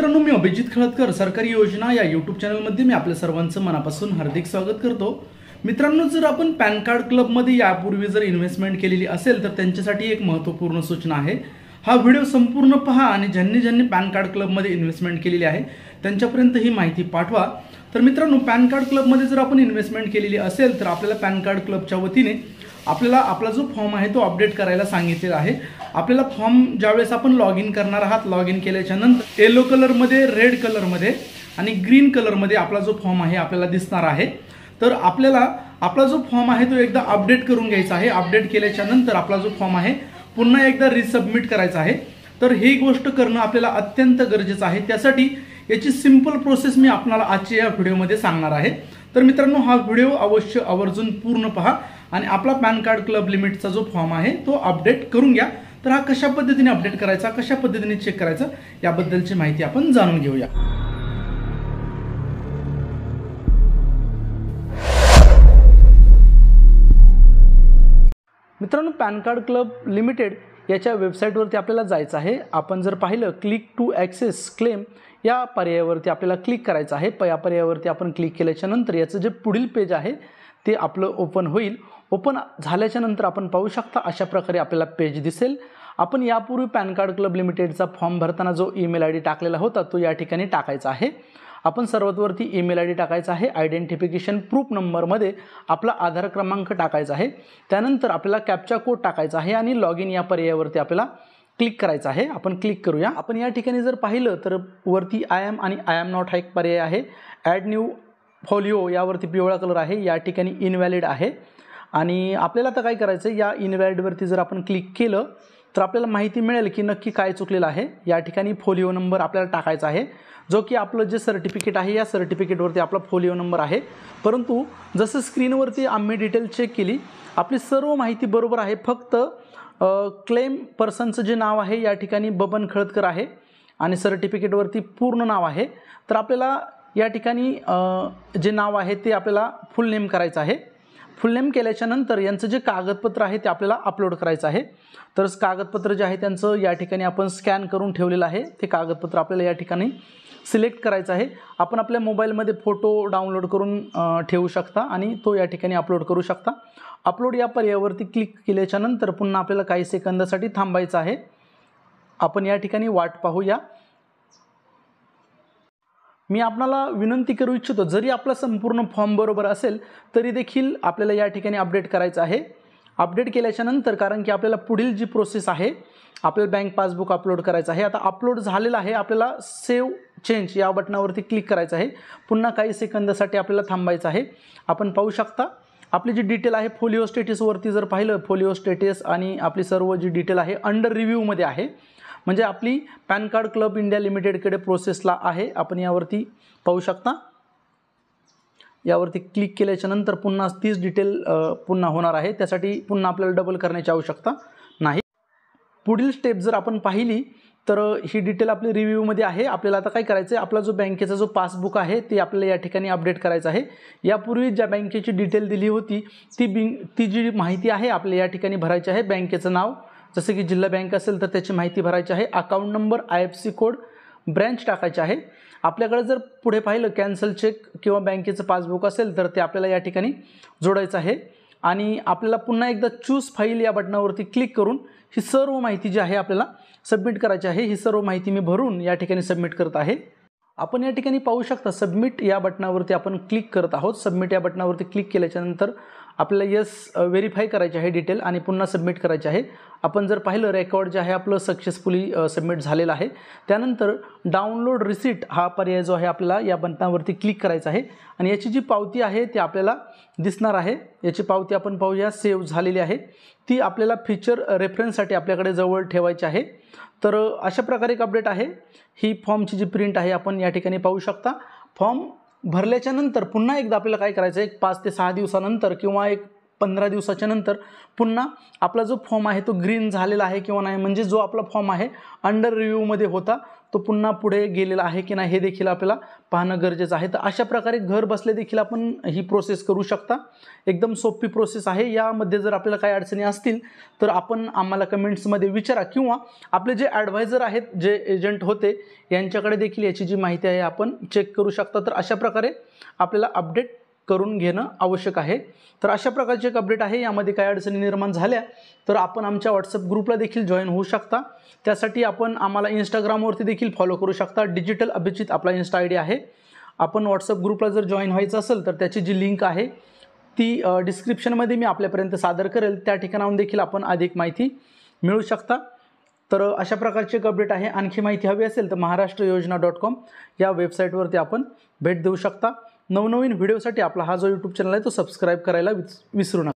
मित्रांनो, मी अभिजित खळदकर सरकारी योजना या यूट्यूब चॅनलमध्ये मी आपल्या सर्वांचं मनापासून हार्दिक स्वागत करतो। मित्रांनो, जर आपण पॅन कार्ड क्लबमध्ये यापूर्वी जर इन्व्हेस्टमेंट केलेली असेल तर त्यांच्यासाठी एक महत्त्वपूर्ण सूचना आहे। हा व्हिडिओ संपूर्ण पहा आणि ज्यांनी पॅन कार्ड क्लबमध्ये इन्व्हेस्टमेंट केलेली आहे त्यांच्यापर्यंत ही माहिती पाठवा। तर मित्रांनो, पॅन कार्ड क्लबमध्ये जर आपण इन्व्हेस्टमेंट केलेली असेल तर आपल्याला पॅन कार्ड क्लबच्या वतीने आपल्याला आपला जो फॉर्म आहे तो अपडेट करायला सांगितलेला आहे। आपल्याला फॉर्म ज्यावेळेस आपण लॉग इन करणार आहात, लॉग इन केल्याच्या नंतर येलो कलरमध्ये, रेड कलरमध्ये आणि ग्रीन कलरमध्ये आपला जो फॉर्म आहे आपल्याला दिसणार आहे। तर आपल्याला आपला जो फॉर्म आहे तो एकदा अपडेट करून घ्यायचा आहे। अपडेट केल्याच्या नंतर आपला जो फॉर्म आहे पुन्हा एकदा रिसबमिट करायचा आहे। तर ही गोष्ट करणं आपल्याला अत्यंत गरजेचं आहे। त्यासाठी याची सिंपल प्रोसेस मी आपल्याला आजच्या या व्हिडिओमध्ये सांगणार आहे। तर मित्रांनो, हा व्हिडिओ अवश्य आवर्जून पूर्ण पहा आणि आपला पॅन कार्ड क्लब लिमिटचा जो फॉर्म आहे तो अपडेट करून घ्या। तर हा कशा पद्धतीने अपडेट करायचा, कशा पद्धतीने चेक करायचा याबद्दलची माहिती आपण जाणून घेऊया। मित्रांनो, पॅन कार्ड क्लब लिमिटेड याच्या वेबसाईटवरती आपल्याला जायचं आहे। आपण जर पाहिलं क्लिक टू ॲक्सेस क्लेम या पर्यायावरती आपल्याला क्लिक करायचं आहे। या पर्यायावरती आपण क्लिक केल्याच्या नंतर याचं जे पुढील पेज आहे ते आपलं ओपन होईल। ओपन झाल्याच्या नंतर आपण पाहू शकता अशा प्रकारे आपल्याला पेज दिसेल। आपण यापूर्वी पॅन कार्ड क्लब लिमिटेडचा फॉर्म भरताना जो ईमेल आयडी टाकलेला होता तो या ठिकाणी टाकायचा आहे। आपण सर्वात वरती ईमेल आयडी टाकायचा आहे। आयडेंटिफिकेशन प्रूफ नंबरमध्ये आपला आधार क्रमांक टाकायचा आहे। त्यानंतर आपल्याला कॅप्चा कोड टाकायचा आहे आणि लॉग इन या पर्यायावरती आपल्याला क्लिक करायचं आहे। आपण क्लिक करूया। आपण या ठिकाणी जर पाहिलं तर वरती आय एम आणि आय एम नॉट हा एक पर्याय आहे। ॲड न्यू फोलिओ यावरती पिवळा कलर आहे, या ठिकाणी इनव्हॅलिड आहे। आणि आपल्याला आता काय करायचं आहे, या इनव्हॅलिडवरती जर आपण क्लिक केलं तर आपल्याला माहिती मिळेल की नक्की काय चुकलेलं आहे। या ठिकाणी फोलिओ नंबर आपल्याला टाकायचा आहे, जो की आपलं जे सर्टिफिकेट आहे या सर्टिफिकेटवरती आपला फोलिओ नंबर आहे। परंतु जसं स्क्रीनवरती आम्ही डिटेल चेक केली, आपली सर्व माहिती बरोबर आहे। फक्त क्लेम पर्सनचं जे नाव आहे या ठिकाणी बबन खळदकर आहे आणि सर्टिफिकेटवरती पूर्ण नाव आहे। तर आपल्याला या ठिकाणी जे नाव आहे ते आपल्याला फुल नेम करायचं आहे। फुल नेम केल्याच्या नंतर यांचं जे कागदपत्र आहे ते आपल्याला अपलोड करायचं आहे। तर कागदपत्र जे आहे त्यांचं या ठिकाणी आपण स्कॅन करून ठेवलेलं आहे, ते कागदपत्र आपल्याला या ठिकाणी सिलेक्ट करायचं आहे। आपण आपल्या मोबाईलमध्ये फोटो डाउनलोड करून ठेवू शकता आणि तो या ठिकाणी अपलोड करू शकता। अपलोड या पर्यायावरती क्लिक केल्याच्या नंतर पुन्हा आपल्याला काही सेकंदासाठी थांबायचं आहे। आपण या ठिकाणी वाट पाहूया। मी आपल्याला विनंती करू इच्छितो, जरी आपला संपूर्ण फॉर्म बरोबर असेल तरी देखील आपल्याला या ठिकाणी अपडेट करायचं आहे। अपडेट केल्याच्या नंतर कारण की आपल्याला पुढील जी प्रोसेस आहे, आपल्याला बँक पासबुक अपलोड करायचं आहे। आता अपलोड झालेलं आहे, आपल्याला सेव्ह चेंज या बटनावरती क्लिक करायचं आहे। पुन्हा काही सेकंदासाठी आपल्याला थांबायचं आहे। आपण पाहू शकता आपली जी डिटेल आहे फोलिओ स्टेटसवरती जर पाहिलं, फोलिओ स्टेटस आणि आपली सर्व जी डिटेल आहे अंडर रिव्ह्यूमध्ये आहे, म्हणजे आपली पॅन कार्ड क्लब इंडिया लिमिटेडकडे प्रोसेसला आहे। आपण यावरती पाहू शकता। यावरती क्लिक केल्याच्या नंतर पुन्हा तीच डिटेल पुन्हा होणार आहे, त्यासाठी पुन्हा आपल्याला डबल करण्याची आवश्यकता नाही। पुढील स्टेप जर आपण पाहिली तर ही डिटेल आपली रिव्ह्यूमध्ये आहे। आपल्याला आता काय करायचं आहे, आपला जो बँकेचा जो पासबुक आहे ते आपल्याला या ठिकाणी अपडेट करायचं आहे। यापूर्वी ज्या बँकेची डिटेल दिली होती ती जी माहिती आहे आपल्याला या ठिकाणी भरायची आहे। बँकेचं नाव, जसं की जिल्हा बँक असेल तर त्याची माहिती भरायची आहे। Account number, IFSC code, branch टाकायचे आहे। आपल्याकडे जर पुढे पाहिलं कॅन्सल चेक किंवा बँकेचं पासबुक असेल तर ते आपल्याला या ठिकाणी जोडायचं आहे। आणि आपल्याला पुन्हा एकदा चूज फाईल या बटनावरती क्लिक करून ही सर्व माहिती जी आहे आपल्याला सबमिट करायची आहे। ही सर्व माहिती मी भरून या ठिकाणी सबमिट करत आहे। आपण या ठिकाणी पाहू शकता सबमिट या बटनावरती आपण क्लिक करत आहोत। सबमिट या बटनावरती क्लिक केल्याच्या नंतर आपल्याला येस व्हेरीफाय करायचे आहे डिटेल आणि पुन्हा सबमिट करायचे आहे। आपण जर पाहिलं रेकॉर्ड जे आहे आपलं सक्सेसफुली सबमिट झालेलं आहे। त्यानंतर डाउनलोड रिसिट हा पर्याय जो आहे आपल्याला या बटनावरती क्लिक करायचा आहे आणि याची जी पावती आहे ती आपल्याला दिसणार आहे। याची पावती आपण पाहूया, सेव्ह झालेली आहे। ती आपल्याला फीचर रेफरन्ससाठी आपल्याकडे जवळ ठेवायची आहे। तर अशा प्रकारे एक अपडेट आहे। ही फॉर्मची जी प्रिंट आहे आपण या ठिकाणी पाहू शकता। फॉर्म भरल्याच्या नंतर पुन्हा एकदा आपल्याला काय करायचं आहे, 5 ते 6 दिवसानंतर किंवा 15 दिवसाच्या नंतर पुन्हा आपला जो फॉर्म आहे तो ग्रीन झालेला आहे किंवा नाही, म्हणजे जो आपला फॉर्म आहे अंडर रिव्ह्यूमध्ये होता तो पुन्हा पुढे गेलेला आहे की नाही हे देखील आपल्याला पाहणं गरजेचं आहे. तर अशा प्रकारे घर बसले देखील आपण ही प्रोसेस करू शकता. एकदम सोपी प्रोसेस आहे. यामध्ये जर आपल्याला काही अडचणी असतील तर आपण आम्हाला कमेंट्समध्ये विचारा किंवा आपले जे ॲडवायझर आहेत, जे एजंट होते, यांच्याकडे देखील याची जी माहिती आहे आपण चेक करू शकता. तर अशा प्रकारे आपल्याला अपडेट करून घेणं आवश्यक आहे. तर अशा प्रकारचे एक अपडेट आहे. यामध्ये काही अडचणी निर्माण झाल्या तर आपण आमच्या व्हॉट्सअप ग्रुपला देखील जॉईन होऊ शकता. त्यासाठी आपण आम्हाला इंस्टाग्रामवरती देखील फॉलो करू शकता. डिजिटल अभिजित आपला इन्स्टा ID आहे. आपण व्हॉट्सअप ग्रुपला जर जॉईन व्हायचं असेल तर त्याची जी लिंक आहे ती डिस्क्रिप्शनमध्ये मी आपल्यापर्यंत सादर करेल. त्या ठिकाणाहून देखील आपण अधिक माहिती मिळवू शकता. तर अशा प्रकारचे एक अपडेट आहे. आणखी माहिती हवी असेल तर maharashtrayojana.com या वेबसाईटवरती आपण भेट देऊ शकता. नवनवीन व्हिडिओसाठी आपला हा जो यूट्यूब चॅनल आहे तो सबस्क्राईब करायला विसरू नका.